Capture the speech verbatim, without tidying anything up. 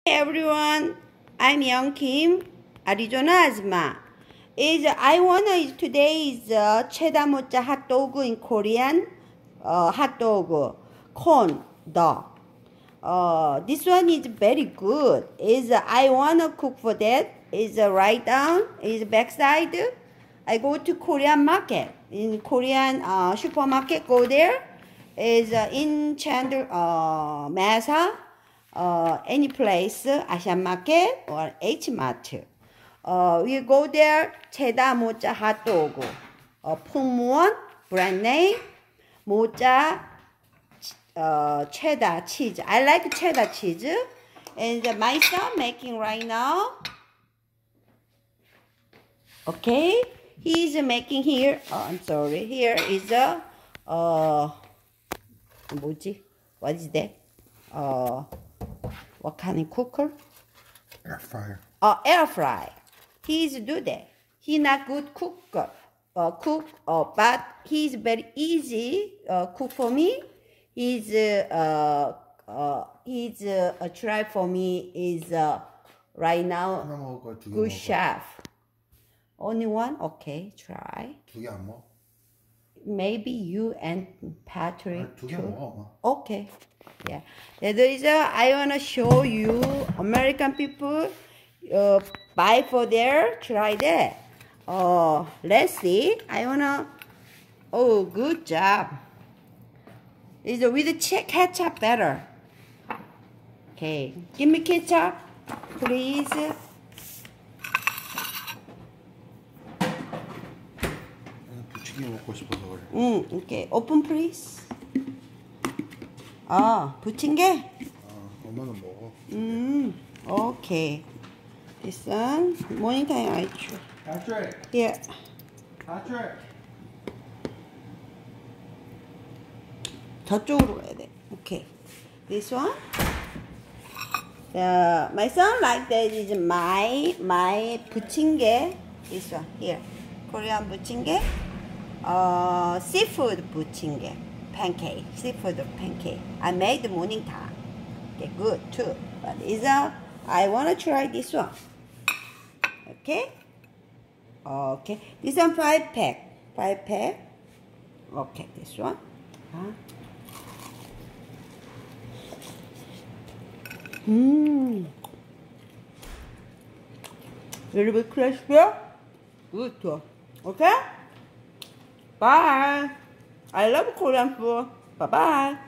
Hey everyone, I'm Young Kim, Arizona Asma. Is I wanna is today is uh, cheddar mocha hot dog in Korean uh, hot dog corn dog. Uh, this one is very good. Is uh, I wanna cook for that. Is uh, write down is backside. I go to Korean market in Korean uh, supermarket. Go there. Is uh, in Chandler, uh, Mesa. Uh, any place, Asian Market or H Mart. Uh, we go there, cheddar mocha hot dog, uh, Pungmuon, brand name, mocha, uh, cheddar cheese. I like cheddar cheese. And my son making right now. Okay, he's making here. Oh, I'm sorry. Here is a, uh, 뭐지? What is that? Uh, What kind of cooker? Air fryer. Oh, air fry. He's do that. He not good cooker, uh, cook, uh, but he's very easy uh, cook for me. He's uh, uh, he's uh, a try for me is uh, right now good chef. Only one? Okay, try. 두 개 안 먹어? Maybe you and Patrick. 두 개 먹어. Okay. Yeah. That is uh, I wanna show you American people uh, buy for their try that. Uh, let's see. I wanna. Oh, good job. Is with the ketchup better? Okay. Give me ketchup, please. 부치기 먹고 싶어서 그래. 응, okay. Open please. 아, 부침개? 아, 엄마는 먹어. 음, okay. This one, morning time I choose. Patrick. Here. Patrick. 저쪽으로 가야 돼. Okay. This one. Uh, my son like that is my my 부침개. This one here. Korean 부침개. Uh, seafood 부침개. Pancake, seafood pancake. I made the morning time. Okay, good too. But is a I wanna try this one. Okay. Okay. This one five pack. Five pack. Okay, this one. Huh? Mmm. Little bit crispy. Good too. Okay. Bye. I love Korean food. Bye-bye.